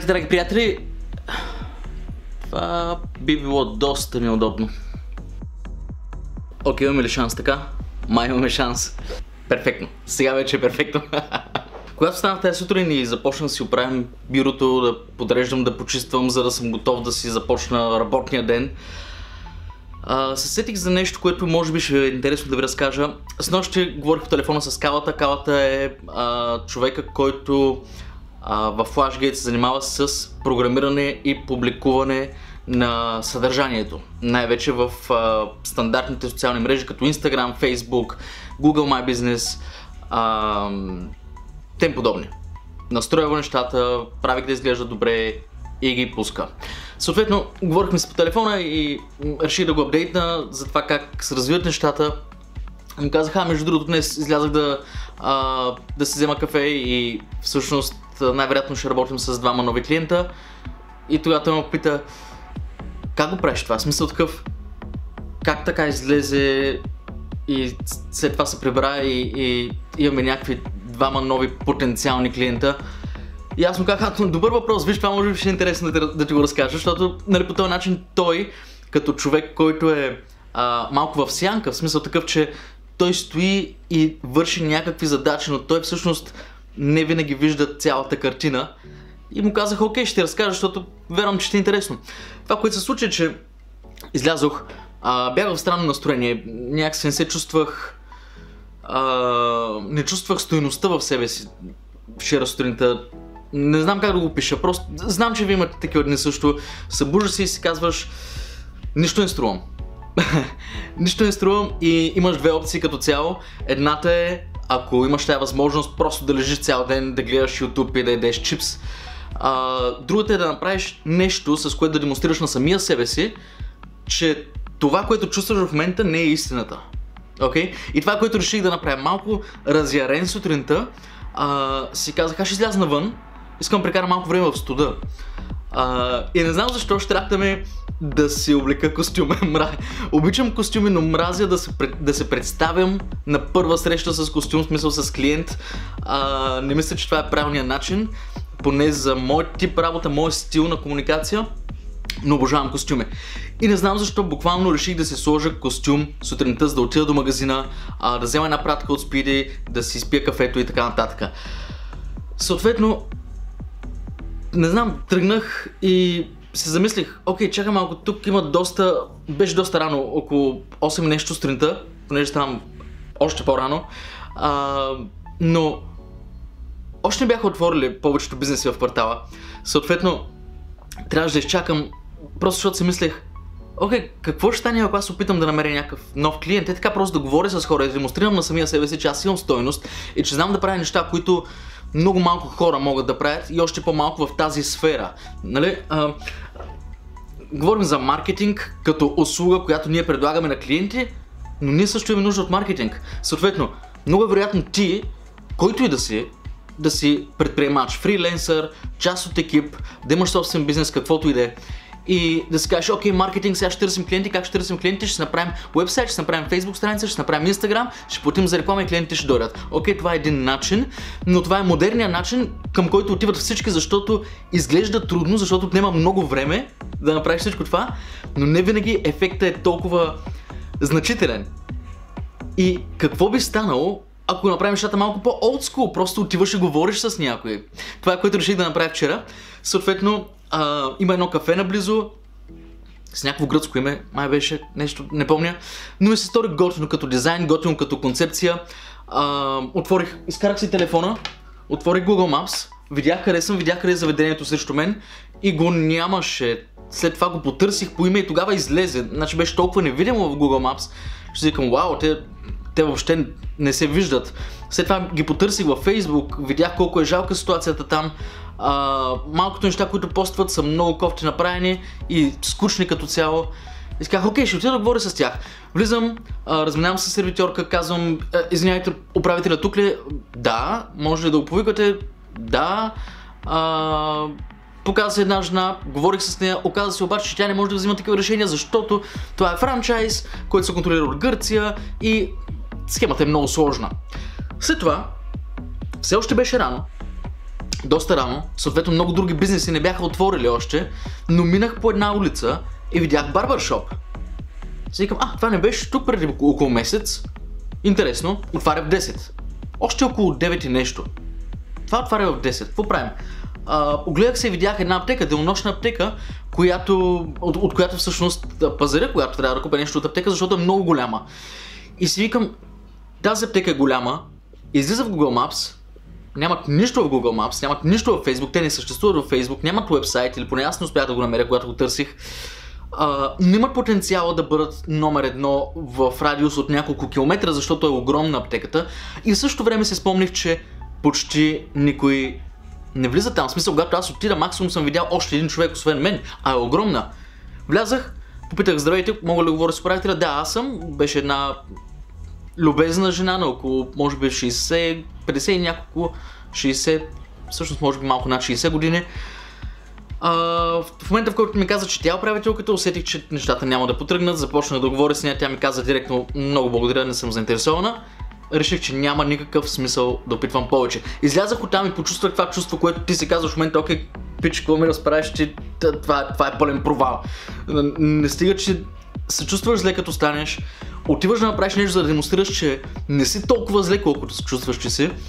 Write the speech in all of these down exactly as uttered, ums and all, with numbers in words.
Здравейте, драги приятели! Това би било доста неудобно. Окей, имаме ли шанс така? Май имаме шанс. Перфектно. Сега вече е перфектно. Когато станах тази сутрин и започна да си оправям бюрото, да подреждам, да почиствам, за да съм готов да си започна работния ден, Uh, се сетих за нещо, което може би ще е интересно да ви разкажа. Снощи говорих по телефона с Калата. Калата е uh, човека, който uh, в FlashGate се занимава с програмиране и публикуване на съдържанието. Най-вече в uh, стандартните социални мрежи, като Instagram, Facebook, Google My Business, uh, тем подобни. Настроява нещата, прави да изглеждат добре и ги пуска. Съответно, говорихме си по телефона и реших да го апдейтна за това как се развиват нещата. Му казах, а между другото днес излязах да, а, да си взема кафе и всъщност най-вероятно ще работим с двама нови клиента. И тогава той ме попита, как го правиш това? Смисъл такъв, как така излезе и след това се прибра и, и имаме някакви двама нови потенциални клиента. И аз му казах, добър въпрос, виж, това може би ще е интересно да, да ти го разкажа, защото нали, по този начин той, като човек, който е а, малко в сянка, в смисъл такъв, че той стои и върши някакви задачи, но той всъщност не винаги вижда цялата картина. И му казах, окей, ще ти разкажа, защото вярвам, че ще е интересно. Това, което се случи, е, че излязох, а, бях в странно настроение, някакси не се чувствах, а, не чувствах стойността в себе си вчера сутринта. Не знам как да го пиша, просто знам, че ви имате такива дни също. Събуждаш се и си казваш, нищо не струвам. Нищо не струвам и имаш две опции като цяло. Едната е, ако имаш тази възможност, просто да лежиш цял ден, да гледаш YouTube и да ядеш чипс. А, другата е да направиш нещо, с което да демонстрираш на самия себе си, че това, което чувстваш в момента, не е истината. Okay? И това, което реших да направя, малко разярен сутринта, а, си казах, аз ще изляза навън. Искам да прекара малко време в студа. А, и не знам защо ще трябва да ме да си облека костюм. Обичам костюми, но мразя да се, да се представям на първа среща с костюм, в смисъл с клиент. А, не мисля, че това е правилният начин, поне за мой тип работа, мой стил на комуникация, но обожавам костюми. И не знам защо буквално реших да се сложа костюм сутринта, за да отида до магазина, а, да взема една пратка от Speedy, да си изпия кафето и така нататък. Съответно, не знам, тръгнах и се замислих, окей, чакай малко, тук има доста, беше доста рано, около осем нещо сутринта, понеже ставам още по-рано, а, но още не бяха отворили повечето бизнеси в квартала. Съответно, трябваше да изчакам, просто защото си мислех, окей, какво ще стане, ако аз опитам да намеря някакъв нов клиент? Е така просто да говоря с хора и да демонстрирам на самия себе си, че аз имам стойност и че знам да правя неща, които много малко хора могат да правят и още по-малко в тази сфера. Нали? А, говорим за маркетинг като услуга, която ние предлагаме на клиенти, но ние също имаме нужда от маркетинг. Съответно, много е вероятно ти, който и да си, да си предприемач, фриленсър, част от екип, да имаш собствен бизнес, каквото и да е. И да си кажеш, окей, маркетинг, сега ще търсим клиенти, как ще търсим клиенти, ще направим вебсайт, ще направим Facebook страница, ще направим Instagram, ще платим за реклама и клиентите ще дойдат. Окей, това е един начин, но това е модерният начин, към който отиват всички, защото изглежда трудно, защото отнема много време да направиш всичко това, но не винаги ефектът е толкова значителен. И какво би станало, ако направим нещата малко по-олдскул, просто отиваш и говориш с някой. Това е, което реших да направя вчера. Съответно, а, има едно кафе наблизо, с някакво гръцко име, май беше нещо, не помня, но ми се стори готино като дизайн, готино като концепция. А, отворих, изкарах си телефона, отворих Google Maps, видях къде съм, видях къде е заведението срещу мен и го нямаше. След това го потърсих по име и тогава излезе. Значи беше толкова невидимо в Google Maps, ще си викам, вау, те, те въобще не се виждат. След това ги потърсих във Facebook, видях колко е жалка ситуацията там. А, малкото неща, които постват, са много кофти направени и скучни като цяло. И си казах, окей, ще отида да говоря с тях. Влизам, а, разминавам се с сервитьорка, казвам, извиняйте, управителя тук ли? Да. Може ли да го повикате? Да. А, показа се една жена, говорих с нея, оказа се обаче, че тя не може да взима такива решения, защото това е франчайз, който се контролира от Гърция и схемата е много сложна. След това, все още беше рано, доста рано, съответно много други бизнеси не бяха отворили още, но минах по една улица и видях барбършоп. Си викам, а, това не беше тук преди около месец. Интересно, отваря в десет. Още около девет и нещо. Това отваря в десет. Какво правим? Uh, огледах се и видях една аптека, денонощна аптека, която, от, от която всъщност пазаря, когато трябва да купя нещо от аптека, защото е много голяма. И си викам, тази аптека е голяма, излиза в Google Maps, нямат нищо в Google Maps, нямат нищо в Facebook, те не съществуват в Facebook, нямат уебсайт, или поне аз не успях да го намеря, когато го търсих. Uh, но имат потенциала да бъдат номер едно в радиус от няколко километра, защото е огромна аптеката. И в същото време се спомних, че почти никой не влиза там. В смисъл, когато аз отида, максимум съм видял още един човек, освен мен, а е огромна. Влязах, попитах, здравейте, мога ли да говоря с управителя? Да, аз съм. Беше една любезна жена на около, може би шейсет, петдесет и няколко, шейсет, всъщност може би малко над шейсет години. Uh, в момента, в който ми каза, че тя е управителката, усетих, че нещата няма да потръгнат, започнах да говоря с нея, тя ми каза директно, много благодаря, не съм заинтересована. Реших, че няма никакъв смисъл да опитвам повече. Излязах оттам и почувствах това чувство, което ти си казваш в момента, окей, пич, какво ми разправиш, че това, това е пълен провал. Не стига, че се чувстваш зле като станеш, отиваш да направиш нещо, за да демонстрираш, че не си толкова зле, колкото се чувстваш, че си.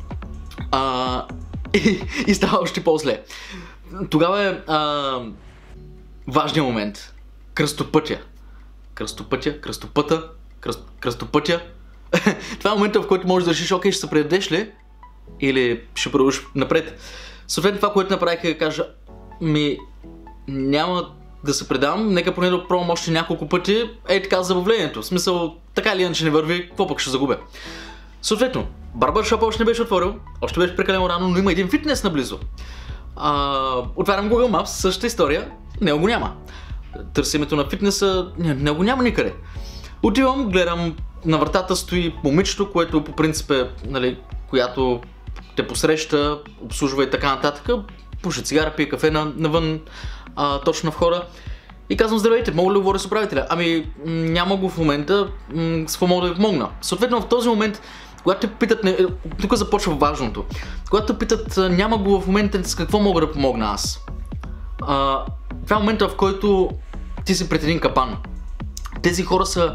Uh, и, и става още по-зле. Тогава е а, важният момент. Кръстопътя. Кръстопътя, кръстопъта, кръст, кръстопътя. Това е момента, в който можеш да решиш, окей, ще се предадеш ли? Или ще продължиш напред. Съответно това, което направих е да кажа, ми няма да се предам, нека поне да пробвам още няколко пъти, е така забавлението. В смисъл, така или иначе не върви, какво пък ще загубя. Съответно, барбършопа още не беше отворил, още беше прекалено рано, но има един фитнес наблизо. Uh, отварям Google Maps, същата история, него го няма. Търся името на фитнеса, не, него няма никъде. Отивам, гледам, на вратата стои момичето, което по принцип е, нали, която те посреща, обслужва и така нататък. Пуша цигара, пие кафе на, навън, а, точно на входа. И казвам, здравейте, мога ли да говоря с управителя? Ами, няма го в момента, с какво мога да ви помогна? Съответно в този момент, когато те питат, не, тук започва важното, когато те питат, няма го в момента, с какво мога да помогна аз? А, това е момента, в който ти си пред един капан. Тези хора са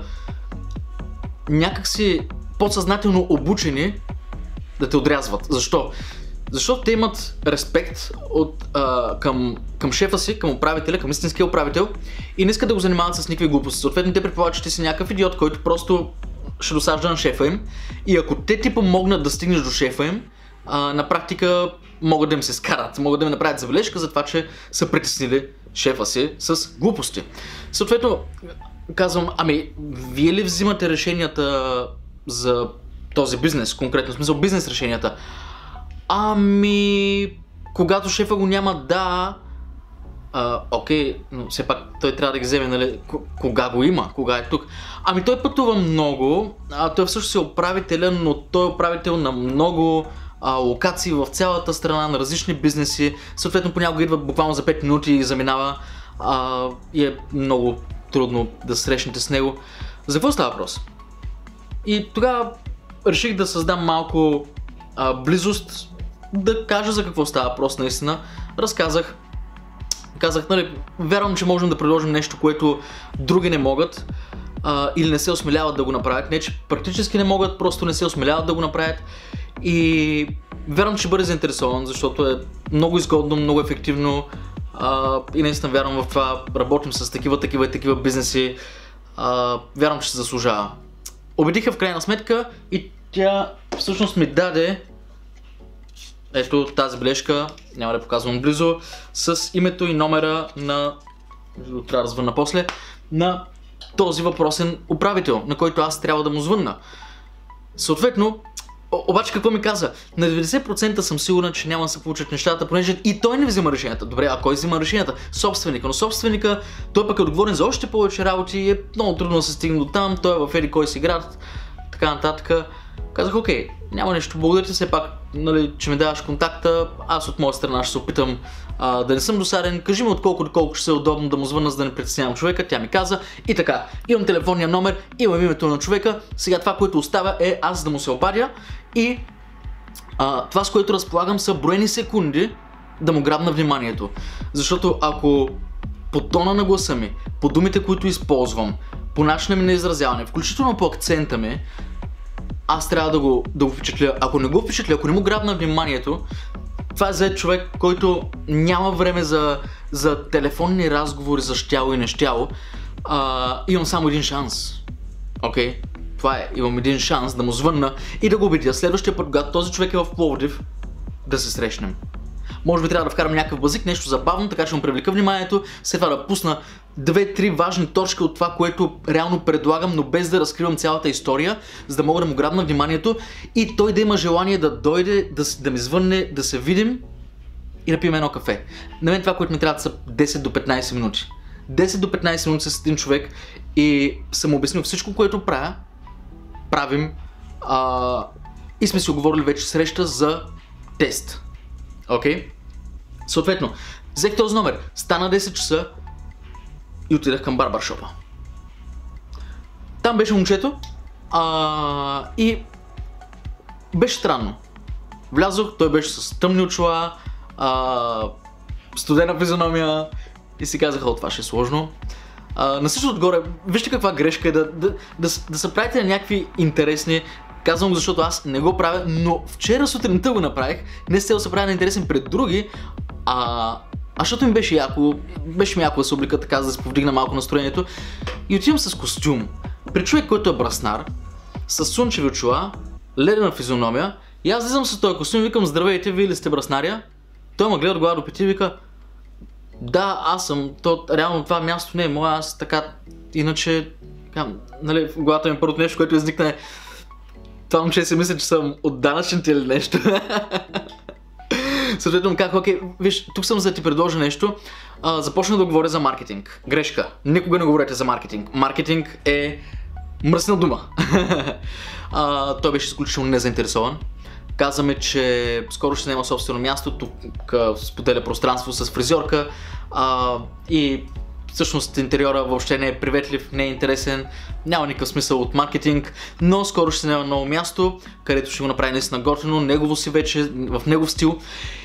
някакси подсъзнателно обучени да те отрязват. Защо? Защото те имат респект от, а, към, към шефа си, към управителя, към истинския управител и не искат да го занимават с никакви глупости. Съответно те предполагат, че ти си някакъв идиот, който просто ще досажда на шефа им и ако те ти помогнат да стигнеш до шефа им, а, на практика могат да им се скарат, могат да им направят забележка за това, че са притеснили шефа си с глупости. Съответно, казвам, ами, вие ли взимате решенията за този бизнес, конкретно, в смисъл бизнес решенията? Ами, когато шефа го няма, да, а, окей, но все пак той трябва да ги вземе, нали, кога го има, кога е тук. Ами той пътува много, а той всъщност е управителя, но той е управител на много а, локации в цялата страна, на различни бизнеси, съответно понякога идва буквално за пет минути и заминава а, и е много трудно да срещнете с него. За какво става въпрос? И тогава реших да създам малко а, близост, да кажа за какво става въпрос наистина. Разказах, казах, нали, вярвам, че можем да предложим нещо, което други не могат а, или не се осмеляват да го направят. Не, че практически не могат, просто не се осмеляват да го направят. И вярвам, че ще бъде заинтересован, защото е много изгодно, много ефективно а, и наистина вярвам в това. Работим с такива, такива и такива бизнеси. А, вярвам, че се заслужава. Убедиха в крайна сметка и тя всъщност ми даде ето тази бележка, няма да показвам близо, с името и номера на, трябва да звънна после, на този въпросен управител, на който аз трябва да му звънна. Съответно, обаче какво ми каза? На деветдесет процента съм сигурен, че няма да се получат нещата, понеже и той не взима решенията. Добре, а кой взима решенията? Собственика. Но собственика, той пък е отговорен за още повече работи и е много трудно да се стигне до там, той е в еди кой си град, така нататък. Казах, окей, няма нещо, благодаря ти все пак, нали, че ми даваш контакта, аз от моя страна ще се опитам а, да не съм досаден, кажи ми отколко до колко ще се е удобно да му звънна, за да не притеснявам човека, тя ми каза и така, имам телефонния номер, имам името на човека, сега това, което остава е аз да му се обадя и А, това, с което разполагам, са броени секунди да му грабна вниманието. Защото ако по тона на гласа ми, по думите, които използвам, по начина ми на изразяване, включително по акцента ми, аз трябва да го, да го впечатля. Ако не го впечатля, ако не му грабна вниманието, това е за човек, който няма време за, за телефонни разговори за щяло и нещяло. А, имам само един шанс. Окей? Okay? Това е. Имам един шанс да му звънна и да го убедя следващия път, когато този човек е в Пловдив, да се срещнем. Може би трябва да вкарам някакъв базик, нещо забавно, така че му привлека вниманието, след това да пусна две-три важни точки от това, което реално предлагам, но без да разкривам цялата история, за да мога да му грабна вниманието и той да има желание да дойде, да, да ми звънне, да се видим и да пием едно кафе. На мен това, което ми трябва, са десет до петнайсет минути. десет до петнайсет минути с един човек и съм обяснил всичко, което правя, правим а, и сме си оговорили вече среща за тест. Окей? Okay? Съответно, взех този номер, стана десет часа и отидах към барбаршопа. Там беше момчето а, и беше странно. Влязох, той беше с тъмни очила, а, студена физиономия и си казах, о, това ще е сложно. А, на същото отгоре, вижте каква грешка е да, да, да, да се правите на някакви интересни. Казвам го, защото аз не го правя, но вчера сутринта го направих. Не с цел да се правя на интересен пред други, а, а защото ми беше яко, беше ми яко да се облика така, за да се повдигна малко настроението. И отивам с костюм, при човек, който е браснар, с слънчеви очила, ледена физиономия, и аз излизам с този костюм и викам, здравейте, вие ли сте браснаря? Той ме гледа от глава до пети и вика, да, аз съм, то реално това място не е мое, аз така, иначе, така, нали, в главата ми първото нещо, което изникна е, това момче си мисля, че съм от данъчните или нещо. Съответно му казах, окей, виж, тук съм за да ти предложа нещо. А, започна да говоря за маркетинг. Грешка. Никога не говорете за маркетинг. Маркетинг е мръсна дума. а, той беше изключително незаинтересован. Каза, че скоро ще взема собствено място, тук споделя пространство с фризьорка а, и всъщност интериора въобще не е приветлив, не е интересен, няма никакъв смисъл от маркетинг, но скоро ще се взема ново място, където ще го направи наистина готино, негово си вече, в негов стил.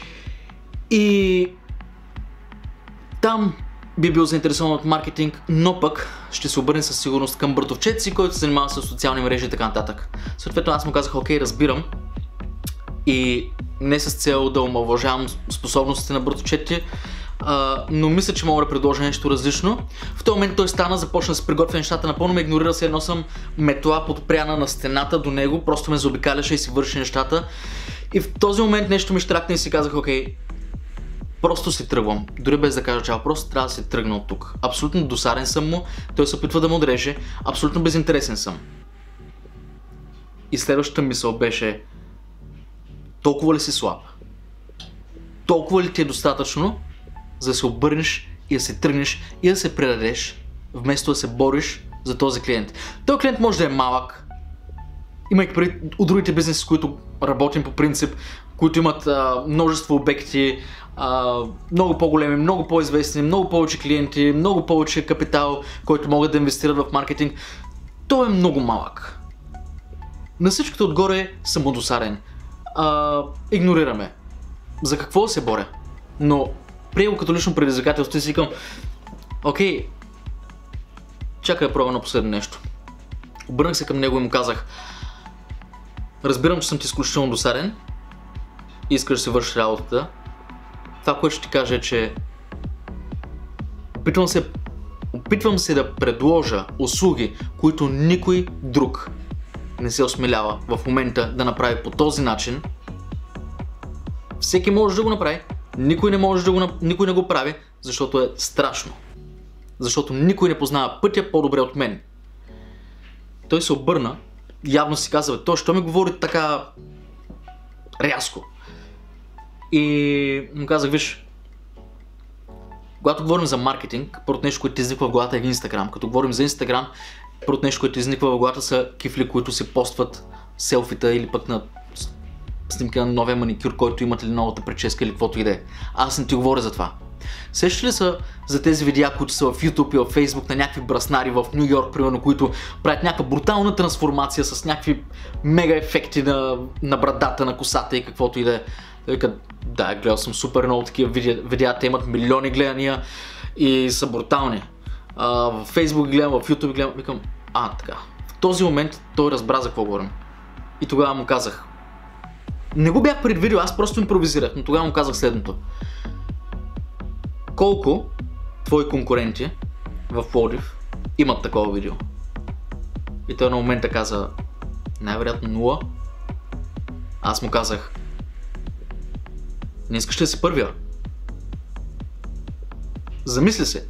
И там би бил заинтересован от маркетинг, но пък ще се обърне със сигурност към братовчет си, който се занимава с социални мрежи и така нататък. Съответно аз му казах, окей, разбирам. И не с цел да омалважавам способностите на братовчетите, Uh, но мисля, че мога да предложа нещо различно. В този момент той стана, започна да се приготвя нещата, напълно ме игнорира, се едно съм метла подпряна на стената до него, просто ме заобикаляше и си върши нещата. И в този момент нещо ми щракна и си казах, окей, просто си тръгвам, дори без да кажа чао, просто трябва да се тръгна от тук. Абсолютно досаден съм му, той се опитва да му отреже, абсолютно безинтересен съм. И следващата мисъл беше, толкова ли си слаб? Толкова ли ти е достатъчно, за да се обърнеш и да се тръгнеш и да се предадеш, вместо да се бориш за този клиент. Този клиент може да е малък, имайки преди от другите бизнеси, с които работим по принцип, които имат а, множество обекти, а, много по-големи, много по-известни, много повече клиенти, много повече капитал, който могат да инвестират в маркетинг. Той е много малък. На всичкото отгоре съм досаден. А, игнорираме. За какво се боря? Но приел като лично предизвикателство и си викам, окей, чакай да пробвам на последно нещо. Обърнах се към него и му казах, разбирам, че съм ти изключително досаден и искаш да си вършиш работата. Това, което ще ти кажа е, че опитвам се, опитвам се да предложа услуги, които никой друг не се осмелява в момента да направи по този начин. Всеки може да го направи. Никой не може да го, никой не го прави, защото е страшно. Защото никой не познава пътя по-добре от мен. Той се обърна, явно си казва, той що ми говори така рязко. И му казах, виж, когато говорим за маркетинг, първото нещо, което изниква в главата е Instagram. Като говорим за Instagram, първото нещо, което изниква в главата са кифли, които се постват селфита или пък на снимки на новия маникюр, който имат или новата прическа или каквото и да е. Аз не ти говоря за това. Сещате ли са за тези видеа, които са в YouTube и в Facebook на някакви браснари в Нью Йорк, примерно, които правят някаква брутална трансформация с някакви мега ефекти на, на брадата, на косата и каквото и да е. Да, гледал съм супер много такива видеа, видеа, те имат милиони гледания и са брутални. А, в Facebook гледам, в YouTube гледам, викам, а, така. В този момент той разбра за какво говорим. И тогава му казах, не го бях предвидил, аз просто импровизирах, но тогава му казах следното. Колко твои конкуренти в Пловдив имат такова видео? И той на момента каза, най-вероятно нула. Аз му казах, не искаш ли да си първия? Замисли се.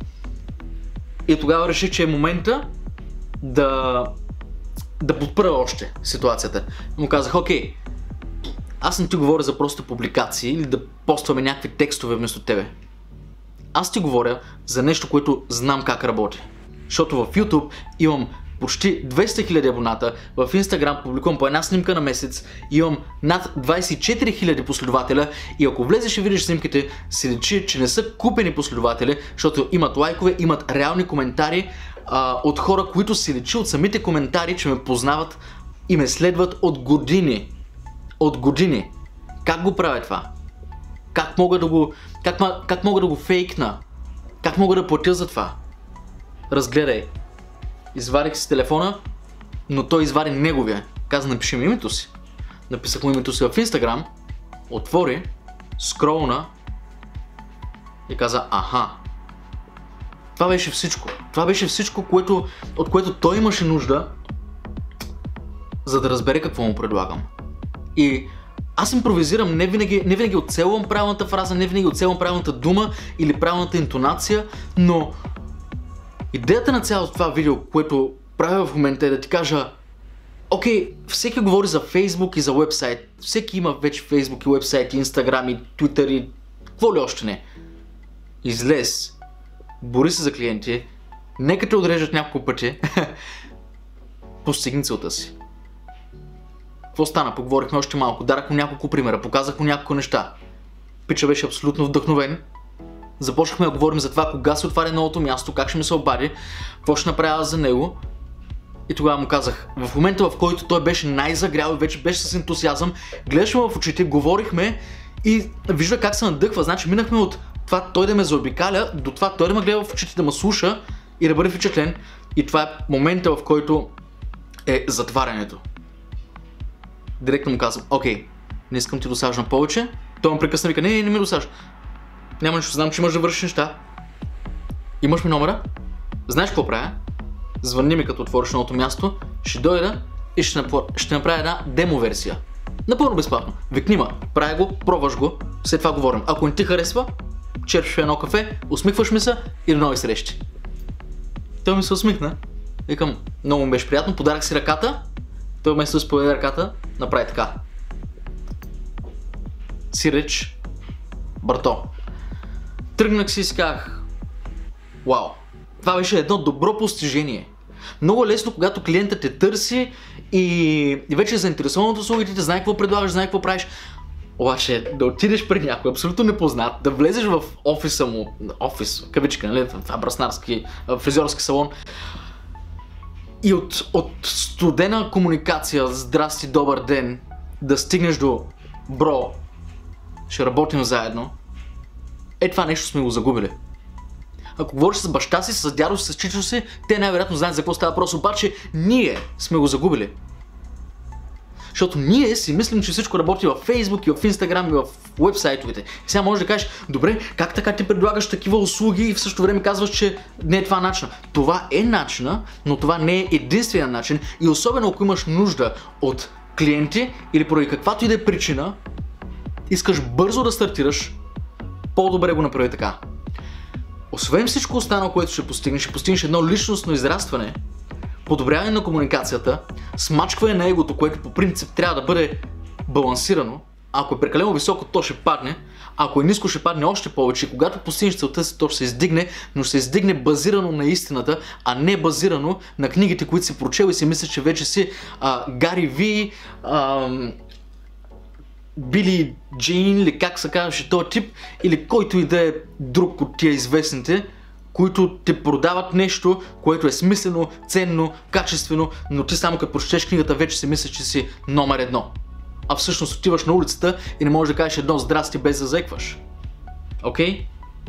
И тогава реших, че е момента да, да подпра още ситуацията. И му казах, окей, аз не ти говоря за просто публикации или да постваме някакви текстове вместо тебе. Аз ти говоря за нещо, което знам как работи. Защото в YouTube имам почти двеста хиляди абоната, в Instagram публикувам по една снимка на месец, имам над двадесет и четири хиляди последователя и ако влезеш и видиш снимките, се личи, че не са купени последователи, защото имат лайкове, имат реални коментари а, от хора, които се личи от самите коментари, че ме познават и ме следват от години. От години. Как го правя това? Как мога да го, как, как мога да го фейкна? Как мога да платя за това? Разгледай. Извадих си телефона, но той извади неговия. Каза, напиши ми името си. Написах му името си в Instagram, отвори, скролна и каза, аха. Това беше всичко. Това беше всичко, което, от което той имаше нужда, за да разбере какво му предлагам. И аз импровизирам, не винаги, не винаги оцелвам правилната фраза, не винаги оцелвам правилната дума или правилната интонация, но идеята на цялото това видео, което правя в момента е да ти кажа, окей, всеки говори за Facebook и за вебсайт, всеки има вече Facebook и вебсайт, и Instagram и Twitter и какво ли още не. Излез, бори се за клиенти, нека те отрежат няколко пъти, постигни целта си. Какво стана? Поговорихме още малко, дарах му няколко примера, показах му няколко неща. Пича беше абсолютно вдъхновен. Започнахме да говорим за това кога се отваря новото място, как ще ми се обади, какво ще направя за него. И тогава му казах, в момента в който той беше най-загрял и вече беше с ентусиазъм, гледаше ме в очите, говорихме и вижда как се надъхва. Значи минахме от това той да ме заобикаля до това той да ме гледа в очите, да ме слуша и да бъде впечатлен. И това е момента, в който е затварянето. Директно му казвам, окей, не искам ти досаждам повече. Той ме прекъсна и вика, не, не, не ми досажда. Няма нищо, знам, че имаш да вършиш неща. Имаш ми номера? Знаеш какво правя? Звънни ми като отвориш новото място, ще дойда и ще, напор... ще направя една демо версия. Напълно безплатно. Викни ма, правя го, пробваш го, след това говорим. Ако не ти харесва, черпиш едно кафе, усмихваш ми се и до нови срещи. Той ми се усмихна. Викам, много му беше приятно, подарах си ръката. Той вместо да си поведе ръката, направи така. Сиреч, Барто. Тръгнах си и си казах, вау, това беше едно добро постижение. Много е лесно, когато клиентът те търси и, и вече е заинтересован от услугите, те знае какво предлагаш, знае какво правиш. Обаче да отидеш при някой абсолютно непознат, да влезеш в офиса му, офис, кавичка, нали, това браснарски, фризьорски салон, и от, от студена комуникация, здрасти, добър ден, да стигнеш до бро, ще работим заедно, е това нещо сме го загубили. Ако говориш с баща си, с дядо си, с чичо си, те най-вероятно знаят за какво става въпрос, обаче ние сме го загубили. Защото ние си мислим, че всичко работи във Facebook и в Instagram и в уебсайтовете. И сега можеш да кажеш, добре, как така ти предлагаш такива услуги и в същото време казваш, че не е това начина. Това е начина, но това не е единствения начин и особено ако имаш нужда от клиенти или поради каквато и да е причина, искаш бързо да стартираш, по-добре го направи така. Освен всичко останало, което ще постигнеш, ще постигнеш едно личностно израстване, подобряване на комуникацията, смачкване на егото, което по принцип трябва да бъде балансирано. Ако е прекалено високо, то ще падне. Ако е ниско, ще падне още повече. И когато постигнеш целта си, то ще се издигне, но ще се издигне базирано на истината, а не базирано на книгите, които си прочел и си мислиш, че вече си а, Гари Ви, а, Били Джейн или как се казваше този тип, или който и да е друг от тия известните, които те продават нещо, което е смислено, ценно, качествено, но ти само като прочетеш книгата вече си мислиш, че си номер едно. А всъщност отиваш на улицата и не можеш да кажеш едно здрасти без да зекваш. Окей? Okay?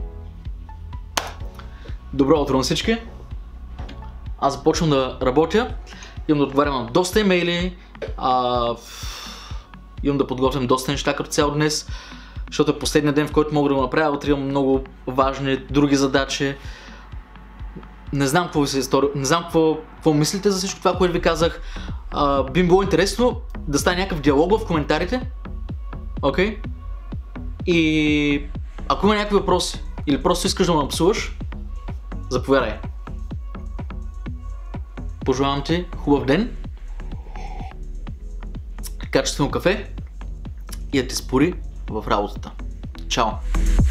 Добро утро на всички. Аз започвам да работя. Имам да отговарям на доста имейли. А, имам да подготвям доста неща като цяло днес, защото е последният ден, в който мога да го направя. Утре имам много важни други задачи. Не знам какво ви се истори... Не знам какво, какво мислите за всичко това, което ви казах. А, би ми било интересно да стане някакъв диалог в коментарите. Окей? Okay? И ако има някакви въпроси или просто искаш да ме напсуваш, заповядай. Пожелавам ти хубав ден, качествено кафе и да ти спори в работата. Чао!